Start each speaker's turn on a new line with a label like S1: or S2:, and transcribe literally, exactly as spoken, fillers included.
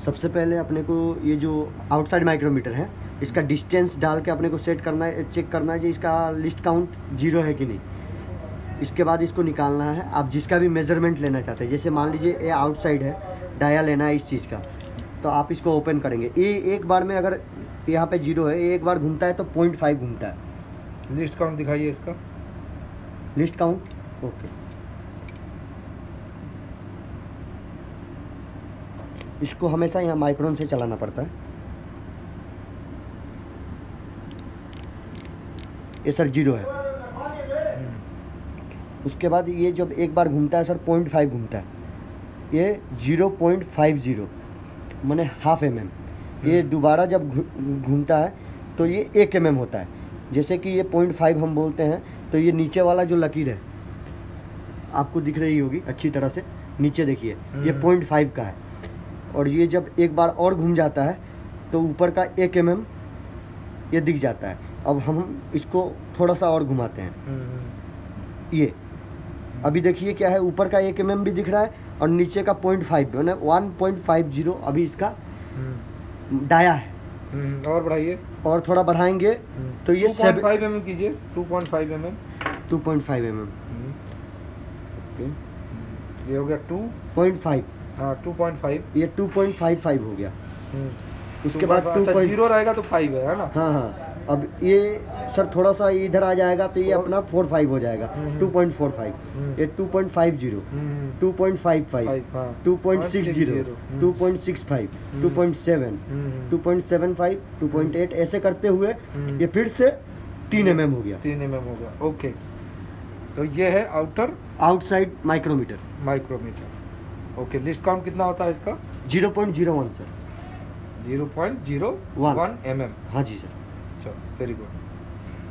S1: सबसे पहले अपने को ये जो आउटसाइड माइक्रोमीटर है इसका डिस्टेंस डाल के अपने को सेट करना है, चेक करना है कि इसका लिस्ट काउंट जीरो है कि नहीं। इसके बाद इसको निकालना है। आप जिसका भी मेजरमेंट लेना चाहते हैं, जैसे मान लीजिए ये आउटसाइड है, डाया लेना है इस चीज़ का, तो आप इसको ओपन करेंगे। ये एक बार में अगर यहाँ पे जीरो है, ये एक बार घूमता है तो पॉइंट फाइव घूमता है।
S2: लिस्ट काउंट दिखाइए इसका।
S1: लिस्ट काउंट ओके, इसको हमेशा यहाँ माइक्रोन से चलाना पड़ता है। ये सर जीरो है। उसके बाद ये जब एक बार घूमता है सर पॉइंट फाइव घूमता है, ये जीरो पॉइंट फाइव जीरो मैंने हाफ एम एम। ये दोबारा जब घूमता है तो ये एक एम एम होता है। जैसे कि ये पॉइंट फाइव हम बोलते हैं, तो ये नीचे वाला जो लकीर है आपको दिख रही होगी अच्छी तरह से, नीचे देखिए ये पॉइंट फाइव का है। और ये जब एक बार और घूम जाता है तो ऊपर का एक एम एम ये दिख जाता है। अब हम इसको थोड़ा सा और घुमाते हैं। ये अभी देखिए क्या है, ऊपर का एक एम एम भी दिख रहा है और नीचे का पॉइंट फाइव मैंने वन पॉइंट फाइव जीरो अभी इसका डाया है।
S2: और बढ़ाइए,
S1: और थोड़ा बढ़ाएंगे तो ये
S2: two point five M M कीजिए। Two point five M M
S1: two point five M M okay,
S2: ये हो गया टू
S1: पॉइंट फाइव।
S2: हाँ टू पॉइंट फाइव,
S1: ये टू पॉइंट फाइव फाइव हो गया। उसके बाद टू
S2: अच्छा,
S1: पॉइंट
S2: जीरो रहेगा तो फाइव है ना।
S1: हाँ हाँ, अब ये सर थोड़ा सा इधर आ जाएगा तो ये अपना फोर फाइव हो जाएगा। टू पॉइंट फोर फाइव, ये two point five zero, two point five five, two point six zero, two point six five, two point seven, two point seven five, two point eight, ऐसे करते हुए ये फिर से तीन एम एम हो गया।
S2: तीन एम एम हो गया ओके। तो ये है outer
S1: outside micrometer
S2: micrometer okay. Least count कितना होता है इसका?
S1: Zero point zero one sir,
S2: zero point zero one M M.
S1: हाँ जी सर।
S2: चलो वेरी गुड।